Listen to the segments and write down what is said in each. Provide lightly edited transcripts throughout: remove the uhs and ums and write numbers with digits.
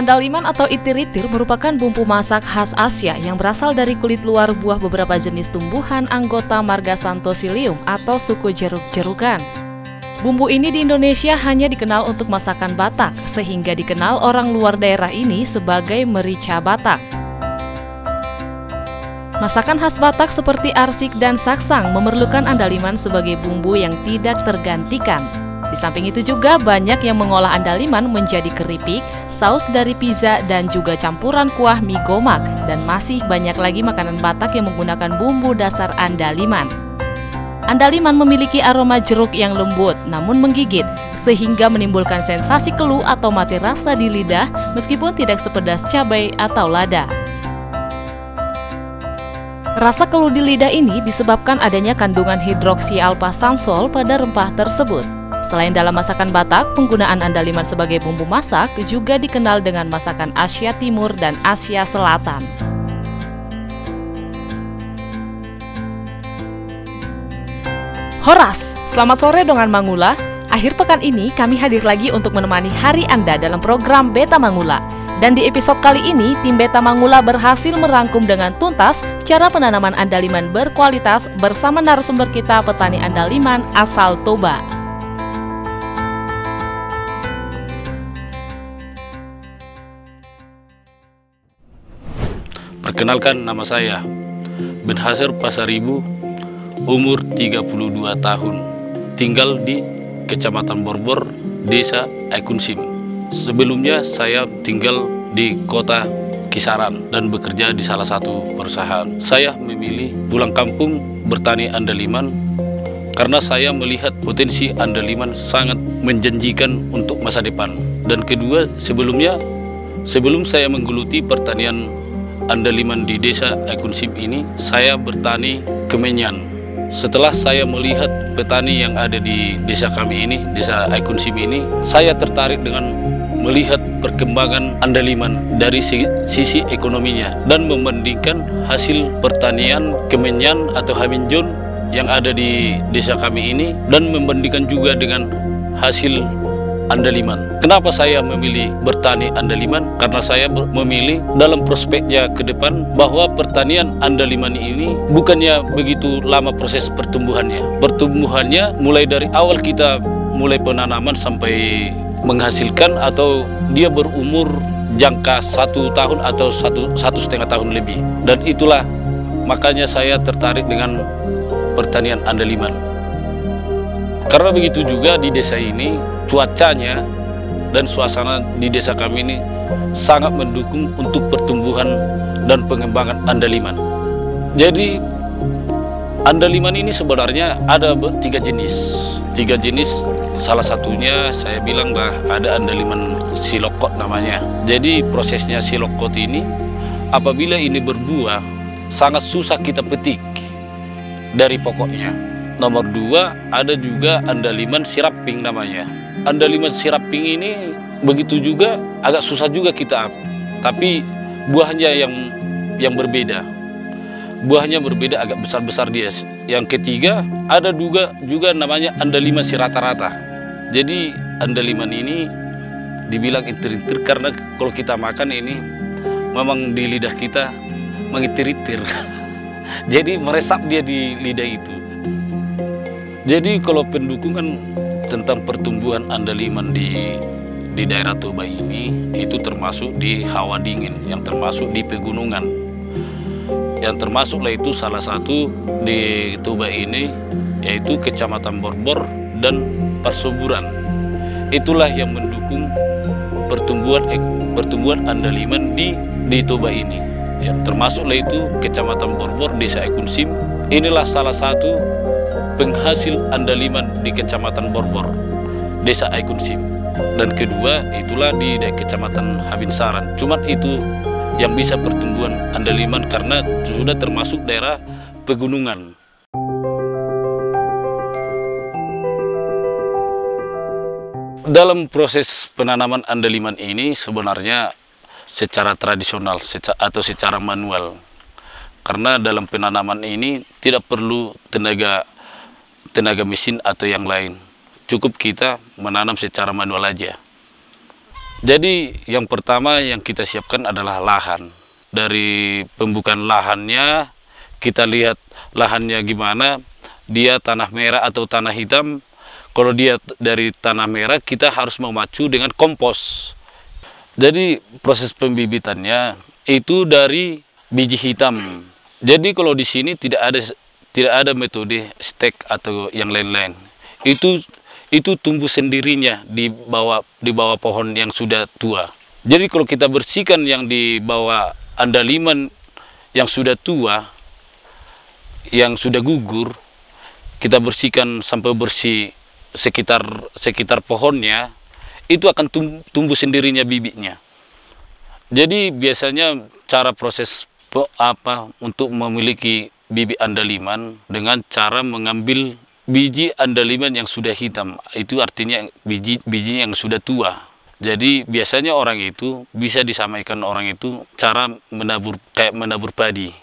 Andaliman atau itir-itir merupakan bumbu masak khas Asia yang berasal dari kulit luar buah beberapa jenis tumbuhan anggota marga Santosylium atau suku jeruk-jerukan. Bumbu ini di Indonesia hanya dikenal untuk masakan Batak, sehingga dikenal orang luar daerah ini sebagai merica Batak. Masakan khas Batak seperti arsik dan saksang memerlukan andaliman sebagai bumbu yang tidak tergantikan. Di samping itu juga banyak yang mengolah andaliman menjadi keripik, saus dari pizza, dan juga campuran kuah mie gomak. Dan masih banyak lagi makanan Batak yang menggunakan bumbu dasar andaliman. Andaliman memiliki aroma jeruk yang lembut namun menggigit, sehingga menimbulkan sensasi keluh atau mati rasa di lidah meskipun tidak sepedas cabai atau lada. Rasa keluh di lidah ini disebabkan adanya kandungan hidroksi alpha-sansol pada rempah tersebut. Selain dalam masakan Batak, penggunaan andaliman sebagai bumbu masak juga dikenal dengan masakan Asia Timur dan Asia Selatan. Horas, selamat sore dengan Mangula. Akhir pekan ini kami hadir lagi untuk menemani hari Anda dalam program Beta Mangula. Dan di episode kali ini, tim Beta Mangula berhasil merangkum dengan tuntas cara penanaman andaliman berkualitas bersama narasumber kita, petani andaliman asal Toba. Perkenalkan, nama saya Benhasir Pasaribu, umur 32 tahun, tinggal di Kecamatan Borbor, Desa Aikunsim. Sebelumnya saya tinggal di kota Kisaran dan bekerja di salah satu perusahaan. Saya memilih pulang kampung bertani andaliman karena saya melihat potensi andaliman sangat menjanjikan untuk masa depan. Dan kedua, sebelum saya menggeluti pertanian andaliman di desa Aikunsim ini, saya bertani kemenyan. Setelah saya melihat petani yang ada di desa kami ini, desa Aikunsim ini, saya tertarik dengan melihat perkembangan andaliman dari sisi ekonominya dan membandingkan hasil pertanian kemenyan atau haminjon yang ada di desa kami ini dan membandingkan juga dengan hasil andaliman. Kenapa saya memilih bertani andaliman? Karena saya memilih dalam prospeknya ke depan bahwa pertanian andaliman ini bukannya begitu lama proses pertumbuhannya. Pertumbuhannya mulai dari awal kita mulai penanaman sampai menghasilkan atau dia berumur jangka 1 tahun atau satu setengah tahun lebih. Dan itulah makanya saya tertarik dengan pertanian andaliman. Karena begitu juga di desa ini, cuacanya dan suasana di desa kami ini sangat mendukung untuk pertumbuhan dan pengembangan andaliman. Jadi andaliman ini sebenarnya ada 3 jenis. 3 jenis, salah satunya saya bilang ada andaliman silokot namanya. Jadi prosesnya silokot ini, apabila ini berbuah, sangat susah kita petik dari pokoknya. Nomor 2, ada juga andaliman siraping namanya. Andaliman siraping ini begitu juga agak susah juga kita, tapi buahnya yang berbeda. Buahnya berbeda, agak besar-besar dia. Yang ketiga, ada juga namanya andaliman si rata-rata. Jadi andaliman ini dibilang itir-itir karena kalau kita makan ini memang di lidah kita mengitir-itir. Jadi meresap dia di lidah itu. Jadi kalau pendukungan tentang pertumbuhan andaliman di daerah Toba ini, itu termasuk di hawa dingin, yang termasuk di pegunungan. Yang termasuklah itu salah satu di Toba ini, yaitu Kecamatan Borbor dan Parsoburan. Itulah yang mendukung pertumbuhan andaliman di Toba ini. Ya, termasuklah itu Kecamatan Borbor, Desa Aikunsim. Inilah salah satu penghasil andaliman di Kecamatan Borbor, Desa Aikunsim. Dan kedua, itulah di Kecamatan Habinsaran. Cuman itu yang bisa pertumbuhan andaliman karena sudah termasuk daerah pegunungan. Dalam proses penanaman andaliman ini sebenarnya secara tradisional atau secara manual. Karena dalam penanaman ini tidak perlu tenaga mesin atau yang lain. Cukup kita menanam secara manual aja. Jadi yang pertama yang kita siapkan adalah lahan. Dari pembukaan lahannya, kita lihat lahannya gimana, dia tanah merah atau tanah hitam. Kalau dia dari tanah merah, kita harus memacu dengan kompos. Jadi proses pembibitannya itu dari biji hitam. Jadi kalau di sini tidak ada metode stek atau yang lain-lain. Itu tumbuh sendirinya di bawah pohon yang sudah tua. Jadi kalau kita bersihkan yang di bawah andaliman yang sudah tua, yang sudah gugur, kita bersihkan sampai bersih sekitar pohonnya, itu akan tumbuh sendirinya bibitnya. Jadi biasanya cara proses untuk memiliki bibit andaliman dengan cara mengambil biji andaliman yang sudah hitam, itu artinya biji yang sudah tua. Jadi biasanya orang itu bisa disampaikan orang itu cara kayak menabur padi.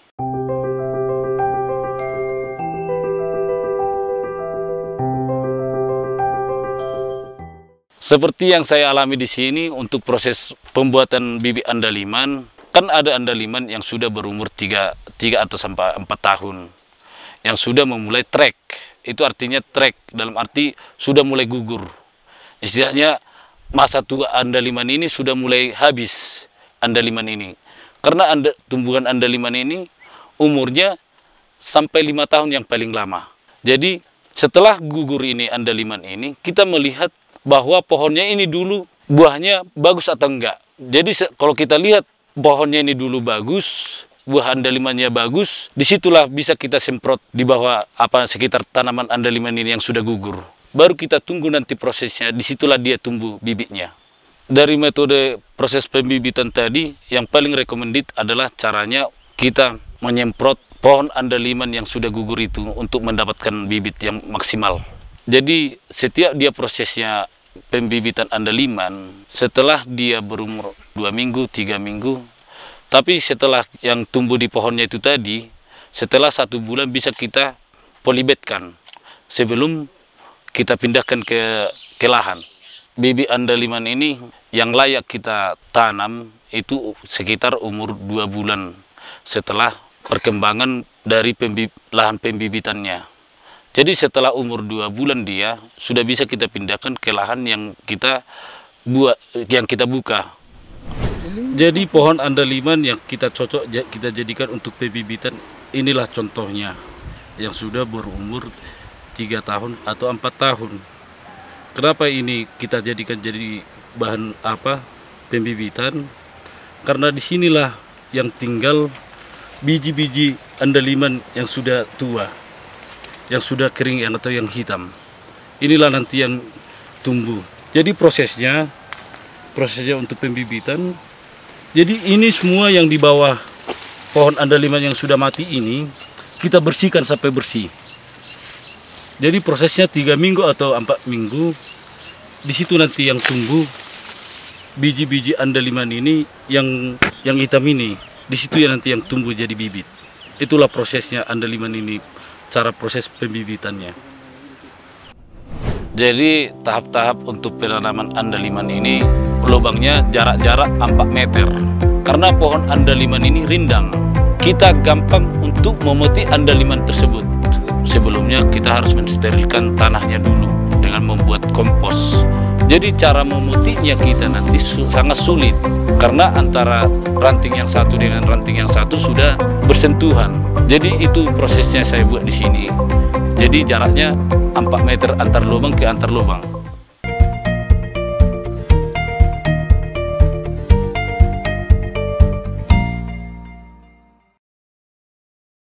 Seperti yang saya alami di sini untuk proses pembuatan bibit andaliman, kan ada andaliman yang sudah berumur 3 atau sampai 4 tahun, yang sudah memulai trek. Itu artinya trek dalam arti sudah mulai gugur. Istilahnya masa tua andaliman ini sudah mulai habis andaliman ini. Karena tumbuhan andaliman ini umurnya sampai 5 tahun yang paling lama. Jadi setelah gugur ini andaliman ini, kita melihat bahwa pohonnya ini dulu buahnya bagus atau enggak. Jadi kalau kita lihat pohonnya ini dulu bagus, buah andalimannya bagus, disitulah bisa kita semprot di bawah sekitar tanaman andaliman ini yang sudah gugur. Baru kita tunggu nanti prosesnya, disitulah dia tumbuh bibitnya. Dari metode proses pembibitan tadi, yang paling recommended adalah caranya kita menyemprot pohon andaliman yang sudah gugur itu untuk mendapatkan bibit yang maksimal. Jadi setiap dia prosesnya pembibitan andaliman, setelah dia berumur 2 minggu, 3 minggu, tapi setelah yang tumbuh di pohonnya itu tadi, setelah 1 bulan bisa kita polybetkan sebelum kita pindahkan ke lahan. Bibit andaliman ini yang layak kita tanam itu sekitar umur 2 bulan setelah perkembangan dari lahan pembibitannya. Jadi setelah umur 2 bulan dia sudah bisa kita pindahkan ke lahan yang kita buka. Jadi pohon andaliman yang kita kita jadikan untuk pembibitan, inilah contohnya yang sudah berumur 3 tahun atau 4 tahun. Kenapa ini kita jadikan jadi bahan pembibitan? Karena disinilah yang tinggal biji-biji andaliman yang sudah tua, yang sudah kering atau yang hitam. Inilah nanti yang tumbuh. Jadi prosesnya untuk pembibitan. Jadi ini semua yang di bawah pohon andaliman yang sudah mati ini kita bersihkan sampai bersih. Jadi prosesnya 3 minggu atau 4 minggu, di situ nanti yang tumbuh biji-biji andaliman ini yang hitam ini, di situ ya nanti yang tumbuh jadi bibit. Itulah prosesnya andaliman ini, cara proses pembibitannya. Jadi tahap-tahap untuk penanaman andaliman ini lubangnya jarak-jarak 4 meter. Karena pohon andaliman ini rindang, kita gampang untuk memetik andaliman tersebut. Sebelumnya kita harus mensterilkan tanahnya dulu dengan membuat kompos. Jadi cara memutiknya kita nanti sangat sulit karena antara ranting yang satu dengan ranting yang satu sudah bersentuhan. Jadi itu prosesnya saya buat di sini. Jadi jaraknya 4 meter antar lubang ke antar lubang.